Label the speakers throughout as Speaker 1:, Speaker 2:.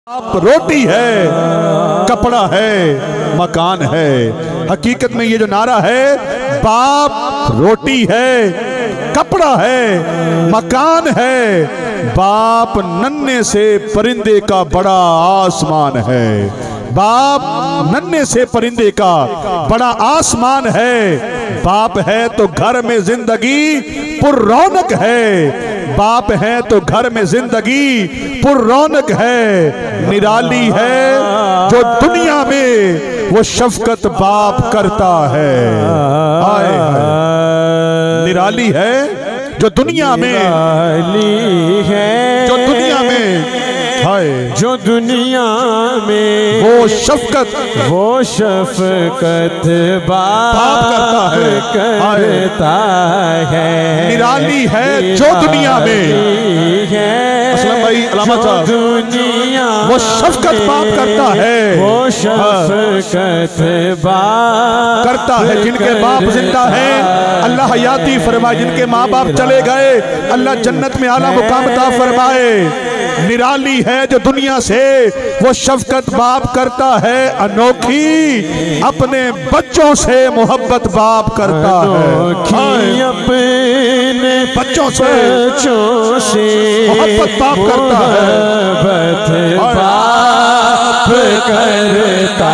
Speaker 1: बाप रोटी है, कपड़ा है, मकान है। हकीकत में ये जो नारा है, बाप रोटी है, कपड़ा है, मकान है, बाप नन्हे से परिंदे का बड़ा आसमान है। बाप नन्हे से परिंदे का बड़ा आसमान है। बाप है तो घर में जिंदगी पुररौनक है। बाप है तो घर में जिंदगी पुररौनक है। निराली है जो दुनिया में वो शफकत बाप करता है। आए निराली है जो दुनिया में, जो दुनिया में,
Speaker 2: जो दुनिया में
Speaker 1: वो शफकत
Speaker 2: बाप करता है।
Speaker 1: निराली है जो दुनिया में, असलम भाई अलामत साहब,
Speaker 2: दुनिया
Speaker 1: वो शफकत बाप करता है।
Speaker 2: वो शफकत बाप
Speaker 1: करता है। जिनके बाप जिंदा है अल्लाह हयाती फरमाए, जिनके माँ बाप चले गए अल्लाह जन्नत में आला मुकाम अता फरमाए। निराली है जो दुनिया से वो शफकत बाप करता है। अनोखी अपने बच्चों से मोहब्बत बाप करता है।
Speaker 2: अपने
Speaker 1: बच्चों से
Speaker 2: मोहब्बत
Speaker 1: बाप करता है।
Speaker 2: बाप करता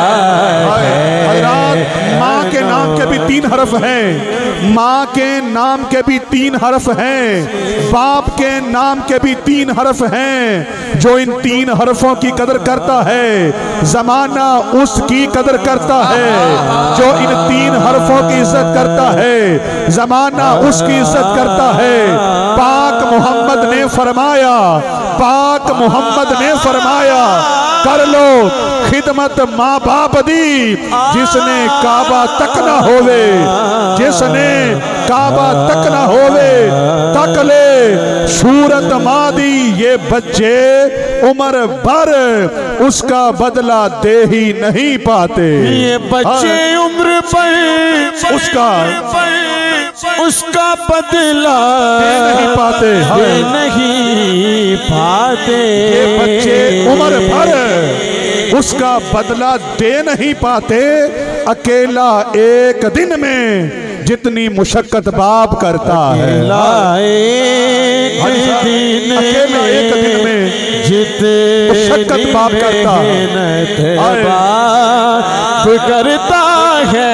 Speaker 2: है।
Speaker 1: माँ के नाम के भी 3 हरफ हैं। माँ के नाम के भी 3 हरफ हैं। बाप के नाम के भी 3 हरफ हैं। जो इन 3 हरफों की कदर करता है, जमाना उसकी कदर करता है। जो इन 3 हरफों की इज्जत करता है, जमाना उसकी इज्जत करता है। पाक मोहम्मद ने फरमाया, पाक मोहम्मद ने फरमाया, कर लो खिदमत माँ बाप दी जिसने काबा तक ना होवे, जिसने काबा तक ना होवे, तक ले सूरत माँ दी। ये बच्चे उम्र भर उसका बदला दे ही नहीं पाते।
Speaker 2: ये बच्चे उम्र पर उसका बदला
Speaker 1: दे नहीं पाते,
Speaker 2: दे नहीं पाते।
Speaker 1: ये बच्चे उम्र भर उसका बदला दे नहीं पाते। अकेला एक दिन में जितनी मुशक्कत बाप करता है, अकेला एक दिन में
Speaker 2: जितनी
Speaker 1: मुशक्कत बाप करता है,
Speaker 2: बाप करता है।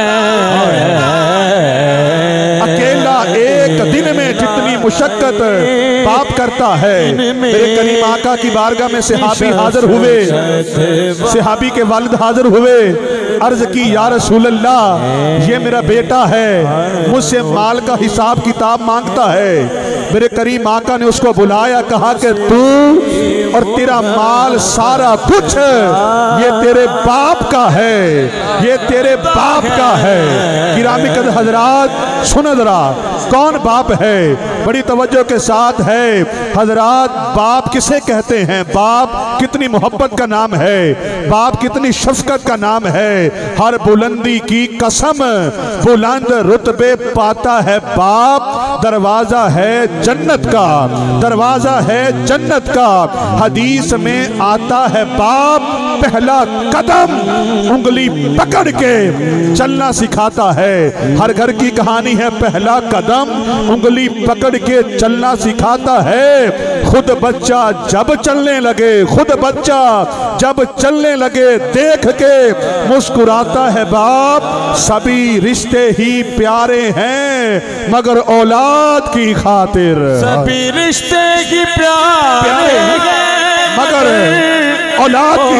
Speaker 1: अकेला एक दिन में जितनी मुशक्कत बाप करता है। मेरे करीम आका की बारगाह में सहाबी हाजिर हुए, सहाबी के वालिद हाजिर हुए। अर्ज की या रसूल अल्लाह, ये मेरा बेटा है, मुझसे माल का हिसाब किताब मांगता है। मेरे करीम आका ने उसको बुलाया, कहा कि तू और तेरा माल सारा कुछ ये तेरे बाप का है, ये तेरे बाप का है। गिरामी कदर हजरात सुन जरा, कौन बाप है? बड़ी तवज्जो के साथ है हजरात। बाप किसे कहते हैं? बाप कितनी मोहब्बत का नाम है, बाप कितनी शफकत का नाम है। हर बुलंदी की कसम बुलंद रुतबे पाता है बाप। दरवाजा है जन्नत का, दरवाजा है जन्नत का। हदीस में आता है बाप पहला कदम उंगली पकड़ के चलना सिखाता है। हर घर की कहानी है, पहला कदम उंगली पकड़ के चलना सिखाता है। खुद बच्चा जब चलने लगे, खुद बच्चा जब चलने लगे, देख के मुस्कुराता है बाप। सभी रिश्ते ही प्यारे हैं मगर औलाद की खातिर,
Speaker 2: सभी रिश्ते ही प्यारे हैं
Speaker 1: मगर औलाद की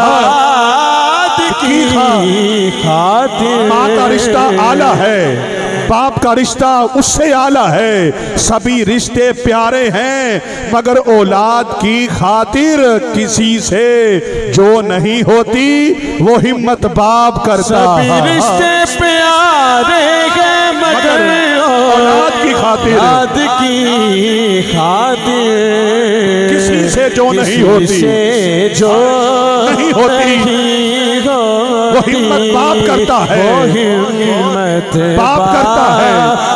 Speaker 1: खातिर। माँ का रिश्ता आला है, बाप का रिश्ता उससे आला है। सभी रिश्ते प्यारे हैं मगर औलाद की खातिर। किसी से जो नहीं होती वो हिम्मत बाप करता।
Speaker 2: सभी रिश्ते प्यारे हैं मगर
Speaker 1: औलाद की खातिर, किसी से जो नहीं होती,
Speaker 2: जो
Speaker 1: नहीं होती वो हिम्मत बाप करता है। बाप करता है,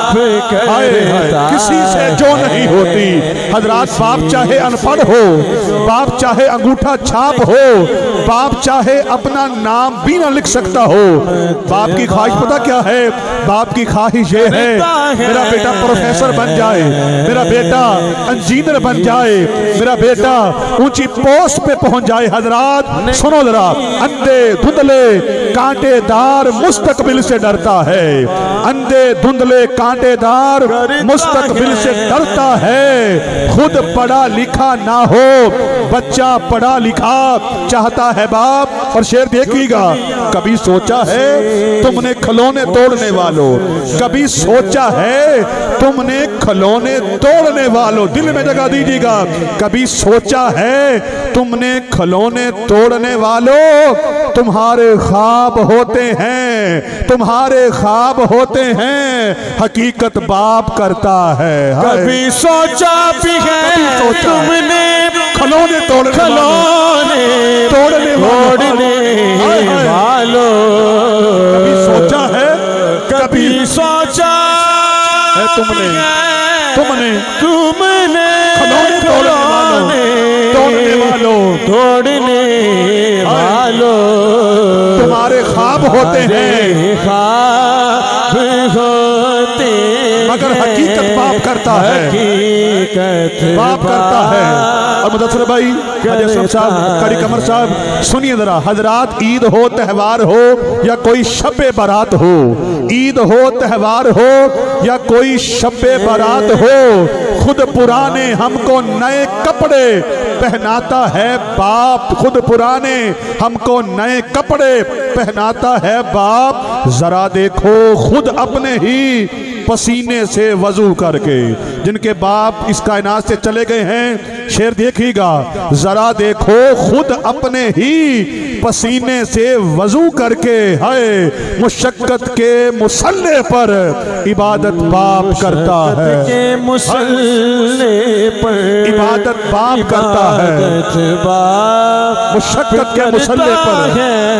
Speaker 1: किसी से जो नहीं होती। हजरात, बाप चाहे अनपढ़ हो, बाप चाहे अंगूठा छाप हो, बाप चाहे अपना नाम भी ना लिख सकता हो, बाप की ख्वाहिश पता क्या है? बाप की ख्वाहिश ये है मेरा बेटा प्रोफेसर बन जाए, मेरा बेटा इंजीनियर बन जाए, मेरा बेटा ऊंची पोस्ट पे पहुंच जाए। हजरात सुनो जरा, अंधे धुंधले कांटेदार मुस्तकबिल से डरता है, अंधे धुंधले कांटेदार मुस्तकबिल से डरता है। खुद पढ़ा लिखा ना हो, बच्चा पढ़ा लिखा चाहता है बाप। और शेर देखिएगा, कभी सोचा है तुमने खिलौने तोड़ने वालों, कभी सोचा है तुमने खिलौने तोड़ने वालों, दिल में जगह दीजिएगा, कभी सोचा है तुमने खिलौने तोड़ने वालों, तुम्हारे ख्वाब होते हैं, तुम्हारे ख्वाब होते हैं, हकीकत बाप करता है।
Speaker 2: कभी सोचा भी है तुमने
Speaker 1: खिलौने तोड़ने
Speaker 2: वालों,
Speaker 1: कभी सोचा है,
Speaker 2: कभी सोचा
Speaker 1: है तुमने
Speaker 2: खिलौने तोड़ने वालों,
Speaker 1: तुम्हारे ख्वाब होते हैं,
Speaker 2: ख्वाब होते,
Speaker 1: मगर हकीकत बाप करता है,
Speaker 2: हकीकत
Speaker 1: बाप करता है। और मुदस्सिर भाई, हाजी साहब, कारी कमर साहब, सुनिए जरा। हजरात, ईद हो, त्यौहार हो या कोई शब्बे बारात हो, ईद हो, त्यौहार हो या कोई शब्बे बारात हो, खुद पुराने हमको नए कपड़े पहनाता है बाप, खुद पुराने हमको नए कपड़े पहनाता है बाप। जरा देखो खुद अपने ही पसीने से वजू करके, जिनके बाप इस कायनात से चले गए हैं, शेर देखिएगा, जरा देखो खुद अपने ही पसीने से वजू करके, है मुशक्कत के मुसल्ले पर इबादत बाप करता है,
Speaker 2: मुसल्ले पर
Speaker 1: इबादत बाप करता है, मुशक्कत के मुसल्ले पर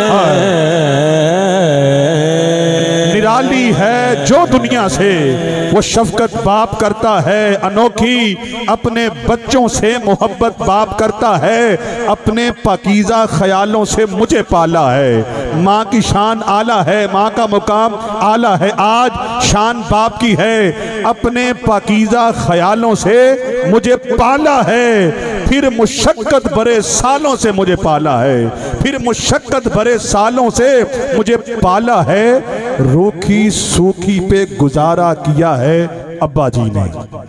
Speaker 1: निराली है जो दुनिया से वो शफकत बाप करता है, अनोखी अपने बच्चों से मोहब्बत बाप करता है, अपने पाकीज़ा ख्यालों से मुझे पाला है। माँ की शान आला है, माँ का मुकाम आला है, आज शान बाप की है, अपने पाकीज़ा ख्यालों से मुझे पाला है, फिर मुशक्कत भरे सालों से मुझे पाला है, फिर मुशक्कत भरे सालों से मुझे पाला है। रूखी सूखी पे गुजारा किया है अब्बा जी ने,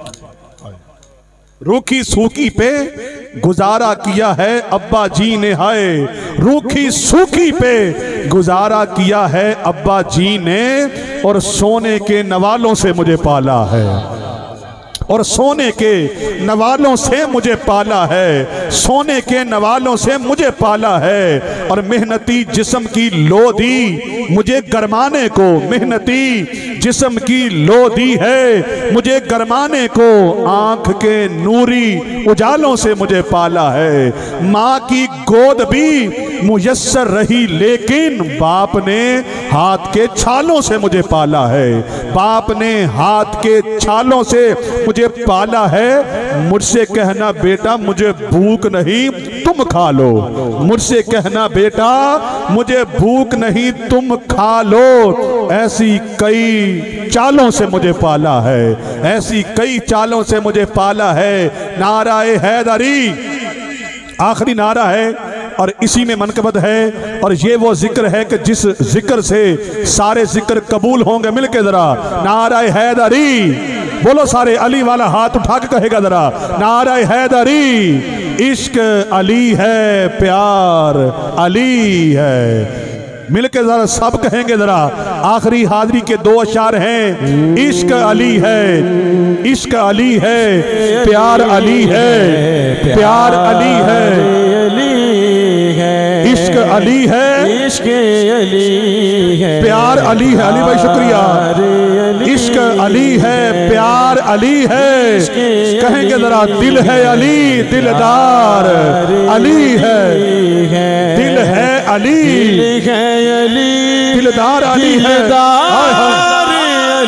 Speaker 1: रूखी सूखी पे गुजारा किया है अब्बा जी ने, है रूखी सूखी पे गुजारा किया है अब्बा जी ने, और सोने के नवालों से मुझे पाला है, और सोने के नवालों से मुझे पाला है, सोने के नवालों से मुझे पाला है। और मेहनती जिस्म की लोधी मुझे गरमाने को, मेहनती जिस्म की लोधी है मुझे गरमाने को, आंख के नूरी उजालों से मुझे पाला है। माँ की गोद भी मुयस्सर रही लेकिन बाप ने हाथ के छालों से मुझे पाला है, बाप ने हाथ के छालों से मुझे पाला है। मुझसे कहना बेटा मुझे भूख नहीं तुम खा लो, मुझसे कहना बेटा मुझे भूख नहीं तुम खा लो, ऐसी कई चालों से मुझे पाला है, ऐसी कई चालों से मुझे पाला है। नाराए हैदरी आखिरी नारा है और इसी में मनकबत है, और ये वो जिक्र है कि जिस जिक्र से सारे जिक्र कबूल होंगे। मिलके जरा नाराए हैदरी बोलो सारे, अली वाला हाथ उठा के कहेगा जरा नाराए हैदरी। इश्क अली है, प्यार अली है, मिलके जरा सब कहेंगे जरा। आखिरी हाजिरी के दो अशार हैं, इश्क अली है, इश्क अली है, प्यार अली है, प्यार अली है, इश्क अली है,
Speaker 2: इश्क अली है,
Speaker 1: प्यार अली है। अली भाई शुक्रिया। इश्क अली है, प्यार अली है, कहेंगे जरा दिल है अली, दिलदार अली है, दिल है अली, दिलदार अली है,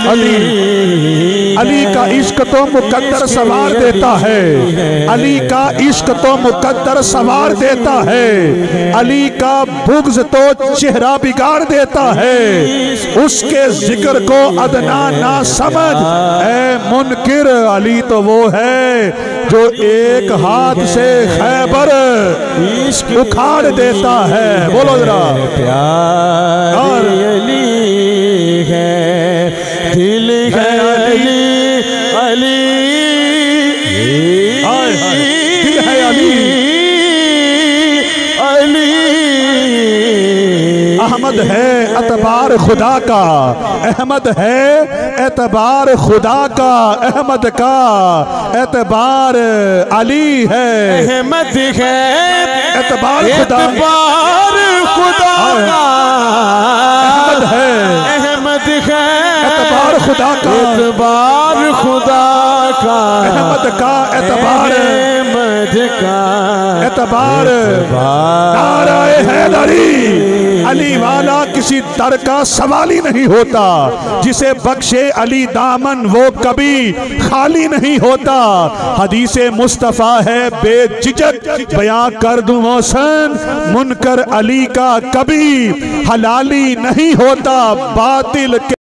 Speaker 1: अली का इश्क तो मुकद्दर सवार देता है, अली का इश्क तो मुकद्दर सवार देता है, अली का बुग़्ज़ तो चेहरा बिगाड़ देता है। उसके जिक्र को अदना ना समझ ऐ मुनकिर, अली तो वो है जो एक हाथ से खैबर उखाड़ देता है। बोलो जरा,
Speaker 2: प्यार अली है, दिल है अली, अली
Speaker 1: दिल है अली,
Speaker 2: अली
Speaker 1: अहमद है एतबार खुदा का, अहमद है एतबार खुदा का, अहमद का एतबार अली है,
Speaker 2: अहमद है
Speaker 1: एतबार खुदा,
Speaker 2: एतबार खुदा का,
Speaker 1: अहमद है
Speaker 2: अहमद है
Speaker 1: एतबार खुदा का,
Speaker 2: एतबार खुदा का,
Speaker 1: अहमद का एतबार,
Speaker 2: अहमद का
Speaker 1: एतबार, नाराए हैदरी, अली वाला किसी दर का सवाल ही नहीं होता, जिसे बख्शे अली दामन वो कभी खाली नहीं होता। हदीसे मुस्तफ़ा है बेझिझक बयां कर दूं मोहसन, मुनकर अली का कभी हलाली नहीं होता, बातिल के